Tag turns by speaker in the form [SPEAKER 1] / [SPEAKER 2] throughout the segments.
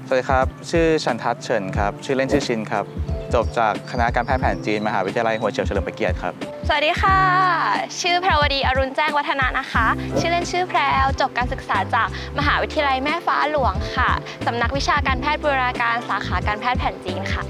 [SPEAKER 1] สวัสดีครับชื่อชันทัศน์เฉินครับชื่อเล่นชื่อชินครับจบจากคณะการแพทย์แผนจีนมหาวิทยาลัยหัวเฉียวเฉลิมพระเกียรติครับ
[SPEAKER 2] สวัสดีค่ะชื่อแพรวดีอรุณแจ้งวัฒนะนะคะชื่อเล่นชื่อแพรวจบการศึกษาจากมหาวิทยาลัยแม่ฟ้าหลวงค่ะสำนักวิชาการแพทย์บูรณาการสาขาการแพทย์แผนจีนค่ะ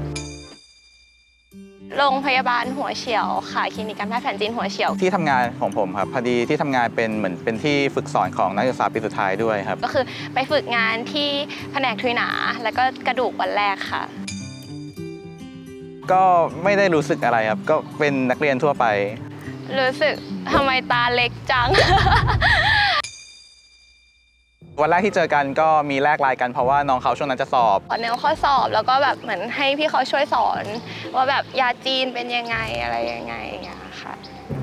[SPEAKER 2] โรงพยาบาลหัวเฉียวค่ะคลินิกการแพทย์แผนจีนหัวเฉียว
[SPEAKER 1] ที่ทำงานของผมครับพอดีที่ทำงานเป็นเหมือนเป็นที่ฝึกสอนของนักศึกษาปีสุดท้ายด้วยครับ
[SPEAKER 2] ก็คือไปฝึกงานที่แผนกทุยหนาแล้วก็กระดูกวันแรกค่ะ
[SPEAKER 1] ก็ไม่ได้รู้สึกอะไรครับก็เป็นนักเรียนทั่วไป
[SPEAKER 2] รู้สึกทำไมตาเล็กจัง
[SPEAKER 1] วันแรกที่เจอกันก็มีแลกไลน์กันเพราะว่าน้องเขาช่วงนั้นจะสอบ
[SPEAKER 2] แนวข้อสอบแล้วก็แบบเหมือนให้พี่เขาช่วยสอนว่าแบบยาจีนเป็นยังไงอะไรยังไงอย่างเงี้ยค่ะ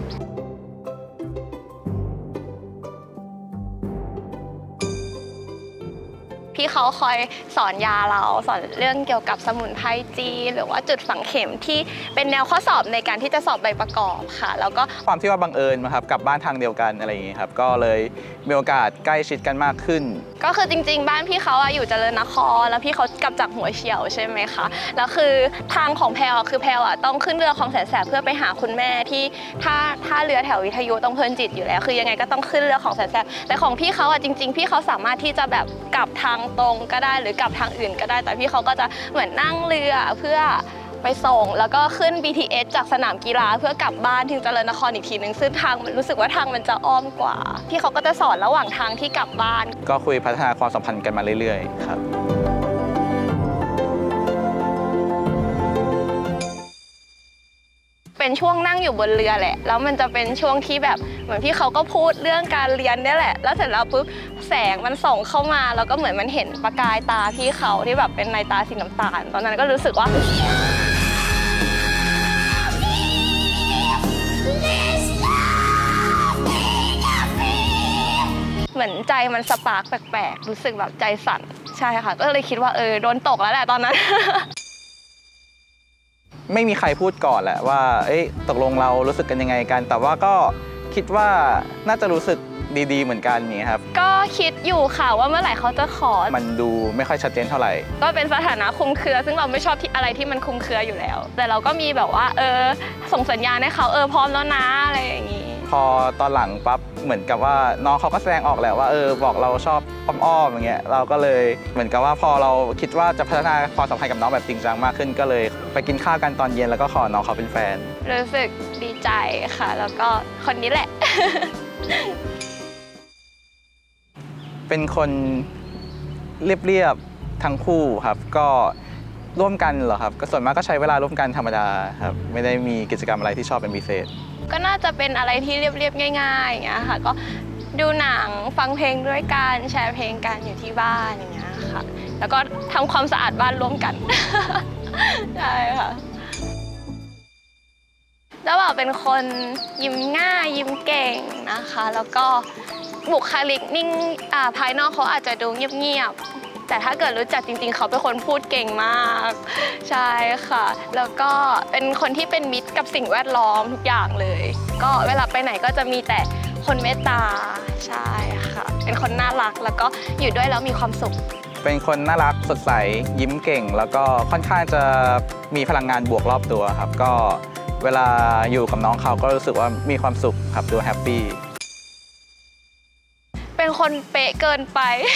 [SPEAKER 2] พี่เขาคอยสอนยาเราสอนเรื่องเกี่ยวกับสมุนไพรจีนหรือว่าจุดฝังเข็มที่เป็นแนวข้อสอบในการที่จะสอบใบประกอบค่ะแล้วก็
[SPEAKER 1] ความที่ว่าบังเอิญนะครับกลับบ้านทางเดียวกันอะไรอย่างงี้ครับก็เลยมีโอกาสใกล้ชิดกันมากขึ้น
[SPEAKER 2] ก็คือจริงๆบ้านพี่เขาอยู่เจริญนครแล้วพี่เขากลับจากหัวเฉียวใช่ไหมคะแล้วคือทางของแพรคือแพรต้องขึ้นเรือคลองแสนแสบเพื่อไปหาคุณแม่ที่ท่าเรือแถววิทยุตรงเพลินจิตอยู่แล้วคือยังไงก็ต้องขึ้นเรือของแสนแสบแต่ของพี่เขาจริงๆพี่เขาสามารถที่จะแบบกลับทางตรงก็ได้หรือกลับทางอื่นก็ได้แต่พี่เขาก็จะเหมือนนั่งเรือเพื่อไปส่งแล้วก็ขึ้น BTS จากสนามกีฬาเพื่อกลับบ้านถึงเจริญนครอีกทีนึงซึ่งทางมันรู้สึกว่าทางมันจะอ้อมกว่าพี่เขาก็จะสอนระหว่างทางที่กลับบ้าน
[SPEAKER 1] ก็คุยพัฒนาความสัมพันธ์กันมาเรื่อยๆครับ
[SPEAKER 2] เป็นช่วงนั่งอยู่บนเรือแหละแล้วมันจะเป็นช่วงที่แบบเหมือนพี่เขาก็พูดเรื่องการเรียนนี่แหละแล้วเสร็จแล้วปุ๊บแสงมันส่องเข้ามาแล้วก็เหมือนมันเห็นประกายตาพี่เขาที่แบบเป็นในตาสีน้ำตาลตอนนั้นก็รู้สึกว่าเหมือนใจมันสปาร์กแปลกๆรู้สึกแบบใจสั่นใช่ค่ะก็เลยคิดว่าโดนตกแล้วแหละตอนนั้น
[SPEAKER 1] ไม่มีใครพูดก่อนแหละว่าตกลงเรารู้สึกกันยังไงกันแต่ว่าก็คิดว่าน่าจะรู้สึกดีๆเหมือนกันนี่ครับ
[SPEAKER 2] ก็คิดอยู่ค่ะว่าเมื่อไหร่เขาจะขอ
[SPEAKER 1] มันดูไม่ค่อยชัดเจนเท่าไหร่
[SPEAKER 2] ก็เป็นสถานะคลุมเครือซึ่งเราไม่ชอบอะไรที่มันคลุมเครืออยู่แล้วแต่เราก็มีแบบว่าส่งสัญญาณให้เขาพร้อมแล้วนะอะไรอย่างนี้
[SPEAKER 1] พอตอนหลังปั๊บเหมือนกับว่าน้องเขาก็แสดงออกแหละว่าบอกเราชอบอ้อมๆอย่างเงี้ยเราก็เลยเหมือนกับว่าพอเราคิดว่าจะพัฒนาความสัมพันธ์กับน้องแบบจริงจังมากขึ้นก็เลยไปกินข้าวกันตอนเย็นแล้วก็ขอน้องเขาเป็นแฟน
[SPEAKER 2] รู้สึกดีใจค่ะแล้วก็คนนี้แหละ
[SPEAKER 1] เป็นคนเรียบๆทั้งคู่ครับก็ร่วมกันเหรอครับก็ส่วนมากก็ใช้เวลาร่วมกันธรรมดาครับไม่ได้มีกิจกรรมอะไรที่ชอบเป็นพิเศษ
[SPEAKER 2] ก็น่าจะเป็นอะไรที่เรียบๆง่ายๆอย่างเงี้ยค่ะก็ดูหนังฟังเพลงด้วยกันแชร์เพลงกันอยู่ที่บ้านอย่างเงี้ยค่ะแล้วก็ทำความสะอาดบ้านร่วมกัน ใช่ค่ะแล้วแบบเป็นคนยิ้มง่ายยิ้มเก่งนะคะแล้วก็บุคลิกนิ่งภายนอกเขาอาจจะดูเงียบๆแต่ถ้าเกิดรู้จักจริงๆเขาเป็นคนพูดเก่งมากใช่ค่ะแล้วก็เป็นคนที่เป็นมิตรกับสิ่งแวดล้อมทุกอย่างเลยก็เวลาไปไหนก็จะมีแต่คนเมตตาใช่ค่ะเป็นคนน่ารักแล้วก็อยู่ด้วยแล้วมีความสุข
[SPEAKER 1] เป็นคนน่ารักสดใสยิ้มเก่งแล้วก็ค่อนข้างจะมีพลังงานบวกรอบตัวครับก็เวลาอยู่กับน้องเขาก็รู้สึกว่ามีความสุขครับดูแฮปปี้
[SPEAKER 2] เป็นคนเป๊ะเกินไป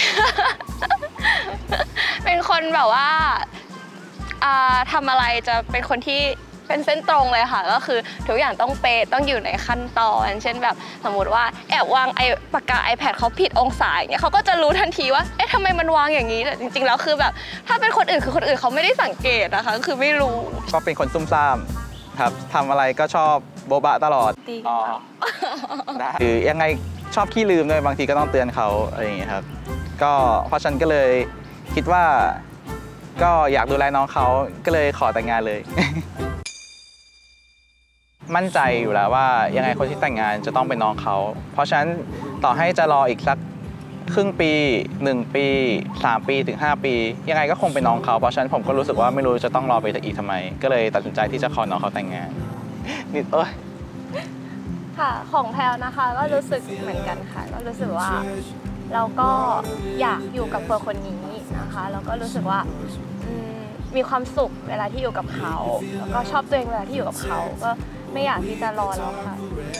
[SPEAKER 2] เป็นคนแบบว่าทำอะไรจะเป็นคนที่เป็นเส้นตรงเลยค่ะก็คือทุกอย่างต้องเป๊ะต้องอยู่ในขั้นตอนเช่นแบบสมมติว่าแอบวางปากกา iPad เขาผิดองศาอย่างเงี้ยเขาก็จะรู้ทันทีว่าทำไมมันวางอย่างนี้แต่จริงๆแล้วคือแบบถ้าเป็นคนอื่นคือคนอื่นเขาไม่ได้สังเกตนะคะคือไม่รู้
[SPEAKER 1] ก็เป็นคนซุ่มซ่ามครับทำอะไรก็ชอบโบบะตลอดได้หรือยังไงชอบขี้ลืมด้วยบางทีก็ต้องเตือนเขาอะไรอย่างเงี้ยครับก็เพราะฉันก็เลยคิดว่าก็อยากดูแลน้องเขาก็เลยขอแต่งงานเลย มั่นใจอยู่แล้วว่ายังไงคนที่แต่งงานจะต้องเป็นน้องเขาเพราะฉะนั้นต่อให้จะรออีกสักครึ่งปี1 ปี3 ปีถึง5 ปียังไงก็คงเป็นน้องเขาเพราะฉะนั้นผมก็รู้สึกว่าไม่รู้จะต้องรอไปอีกทำไมก็เลยตัดสินใจที่จะขอน้องเขาแต่งงานนิด
[SPEAKER 2] ค่ะของแพลนะคะก็รู้สึกเหมือนกันค่ะก็รู้สึกว่าเราก็อยากอยู่กับคนนี้นะคะแล้วก็รู้สึกว่ามีความสุขเวลาที่อยู่กับเขาแล้วก็ชอบตัวเองเวลาที่อยู่กับเขาก็ไม่อยากที่จะรอแล้วค่ะ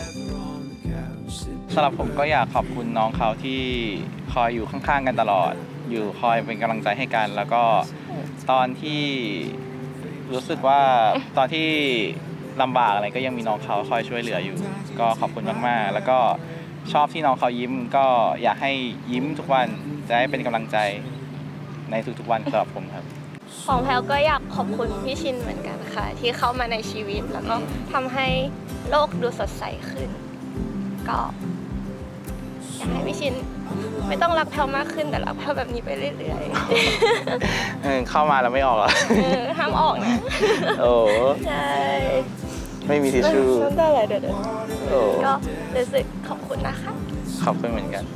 [SPEAKER 1] สำหรับผมก็อยากขอบคุณน้องเขาที่คอยอยู่ข้างๆกันตลอดอยู่คอยเป็นกำลังใจให้กัน แล้วก็ตอนที่รู้สึกว่าตอนที่ลำบากอะไรก็ยังมีน้องเขาคอยช่วยเหลืออยู่ก็ขอบคุณมากๆแล้วก็ชอบที่น้องเขายิ้มก็อยากให้ยิ้มทุกวันจะให้เป็นกำลังใจในทุกๆวันสำหรับผมครับ
[SPEAKER 2] ของแพลก็อยากขอบคุณพี่ชินเหมือนกันค่ะที่เข้ามาในชีวิตแล้วก็ทำให้โลกดูสดใสขึ้นก็อยากให้พี่ชินไม่ต้องรักแพลมากขึ้นแต่รักแพลแบบนี้ไปเรื่อย
[SPEAKER 1] ๆเข้ามาแล้วไม่ออกเหรอ
[SPEAKER 2] ห้ามออกนะ
[SPEAKER 1] โอ้
[SPEAKER 2] ใช่
[SPEAKER 1] ไม่มีทิชชู่
[SPEAKER 2] น้ำตาไหลเดี๋ยวก็รู้สึกขอบคุณนะคะ
[SPEAKER 1] ขอบคุณเหมือนกัน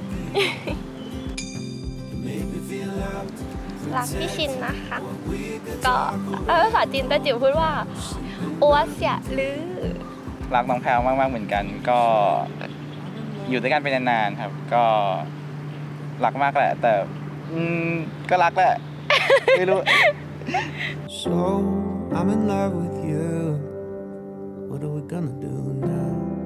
[SPEAKER 2] รักพี่ชินนะคะก็ภาษาจีนแต่จิ๋วพูดว่าอัวเสียลือ
[SPEAKER 1] รักน้องแพลมากๆเหมือนกันก็อยู่ด้วยกันเป็นนานๆครับก็รักมากแหละแต่ก็รักแหละไม่รู้
[SPEAKER 3] So I'm in love with you. What are we gonna do now?